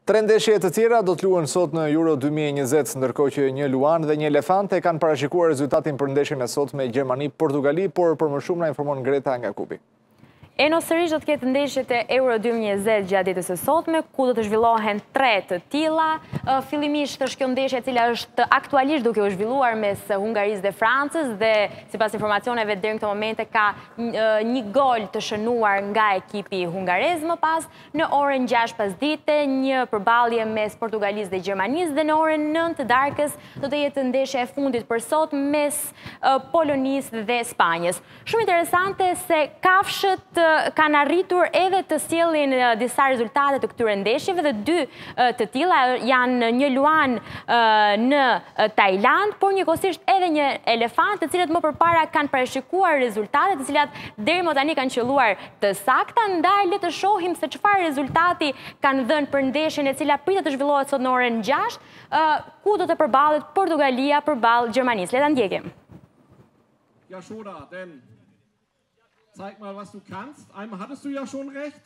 Tre ndeshje të tjera do të luhen sot në Euro 2020, ndërkohë që një luan dhe një elefante kanë parashikuar rezultatin për ndeshjen e sotme Gjermani-Portugali, por për më shumë na informon Greta nga Kubi. Sërish do të ketë ndeshjet e Euro 2020 gjatë ditës së sotme, ku do të zhvillohen tre të tilla. Fillimisht është kjo ndeshje e cila është aktualisht duke u zhvilluar mes Hungarisë dhe Francës dhe sipas informacioneve deri në këtë moment ka një gol të shënuar nga ekipi hungarez. Më pas në orën 6 pasdite një përballje mes Portugalisë dhe Gjermanisë dhe në orën 9 të darkës do të jetë ndeshja e fundit për sot mes Polonisë dhe Spanjës. Shumë interesante se kafshët kanë arritur edhe të sjellin disa rezultate të këtyre ndeshjeve dhe dy të tilla janë një luan në Tajland, por njëkohësisht edhe një elefant, të cilët më përpara kanë parashikuar rezultate, të cilat deri më tani kanë qelluar të sakta. Ndaj le të shohim se çfarë rezultati kanë dhënë për ndeshjen e cila pritet të zhvillohet sot në orën 6, ku do të përballet Portugalia përballë Gjermanisë. Le ta ndjekim. Ja, Schoda, denn zeig mal, was du kannst. Einmal hattest du ja schon recht.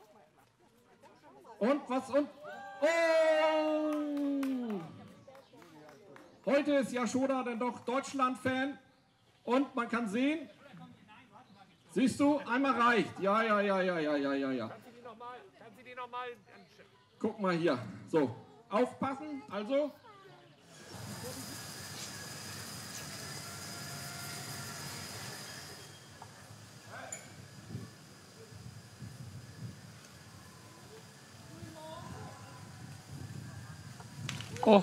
Und was? Und oh! Heute ist ja Schoda denn doch Deutschland-Fan. Und man kann sehen, siehst du, einmal reicht. Ja. Kannst du die nochmal? Guck mal hier. So, aufpassen. Also. Oh.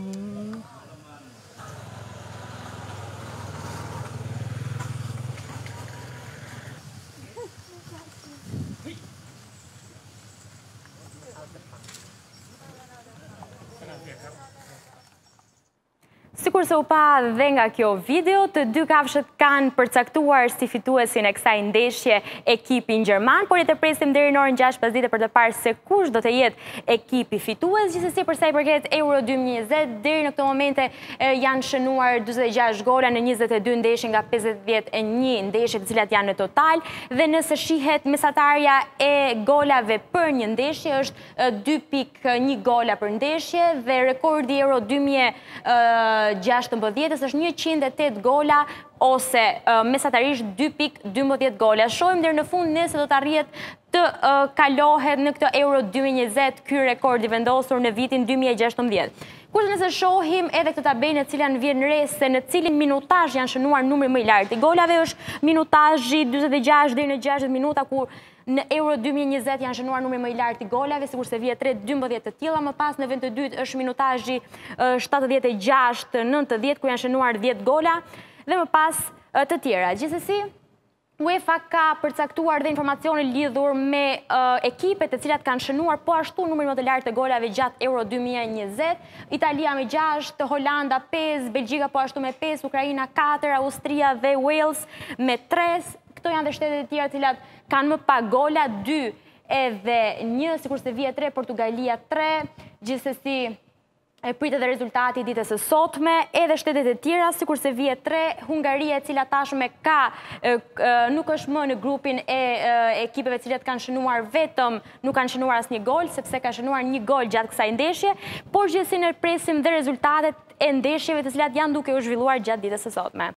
Sikur se u pa dhe nga kjo video, të dy kafshët kanë përcaktuar si fituesin e kësaj ndeshje ekipin gjerman, por të presim deri në orën 6 pasdite për të parë se kush do të jetë ekipi fitues. Gjithsesi për sa i përket Euro 2020, deri në këtë momente janë shënuar 46 gola në 22 ndeshje nga 51 ndeshje të cilat janë në total, dhe nëse shihet mesatarja e golave për një ndeshje është 2.1 gola për ndeshje dhe rekordi Euro 2016 është 108 gola ose mesatarisht 2.12 gola. Shohim deri në fund nëse do të arrihet të kalohet në këtë Euro 2020 ky rekord i vendosur në vitin 2016. Kurse nëse shohim edhe këtë tabelë në cilën vjen re se në cilin minutazh janë shënuar numri më i lartë i golave, është minutazhi 46 deri në 60 minuta, ku në Euro 2020 janë shënuar numri më i lartë i golave, sikur se vjet 12 të tilla. Më pas në vend të dytë është minutazhi 76-90, ku janë shënuar 10 gola dhe më pas të tjera. Gjithsesi, UEFA ka përcaktuar dhe informacione lidhur me ekipet të cilat kanë shënuar po ashtu numri më të lartë të golave gjatë Euro 2020. Italia me 6, Holanda 5, Belgjika po ashtu me 5, Ukraina 4, Austria dhe Wales me 3. Këto janë dhe shtetet e tjera të cilat kanë më pak gola, 2 edhe 1, sikur se vjet 3, Portugalia 3. Gjithsesi pritet dhe rezultati i ditës së sotme, edhe shtetet e tjera, sikur se vjet 3, Hungaria, e cila tashmë nuk është më në grupin e ekipeve të cilat kanë shënuar vetëm, nuk kanë shënuar asnjë gol, sepse ka shënuar një gol gjatë kësaj ndeshje, por gjithsesi ne presim dhe rezultatet e ndeshjeve të cilat janë duke u zhvilluar gjatë ditës së sotme.